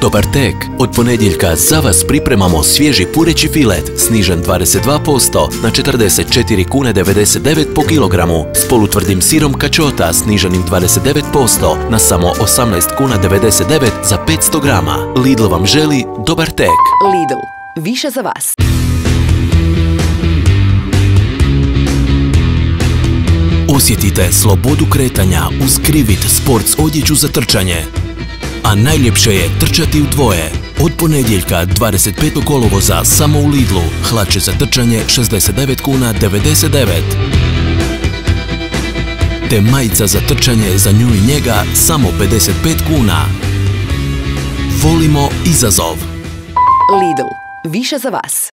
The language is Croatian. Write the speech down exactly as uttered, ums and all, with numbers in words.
Dobar tek! Od ponedjeljka za vas pripremamo svježi pureći filet, snižen dvadeset dva posto na četrdeset četiri kune devedeset devet po kilogramu, s polutvrdim sirom kačota sniženim dvadeset devet posto na samo osamnaest kuna devedeset devet za petsto grama. Lidl vam želi dobar tek! Lidl, više za vas. Osjetite slobodu kretanja uz Krivit sports odjeću za trčanje. A najljepše je trčati u dvoje. Od ponedjeljka dvadeset petog kolovoza samo u Lidlu. Hlače za trčanje šezdeset devet kuna devedeset devet. Te majica za trčanje za nju i njega samo pedeset pet kuna. Volimo izazov. Lidl, više za vas.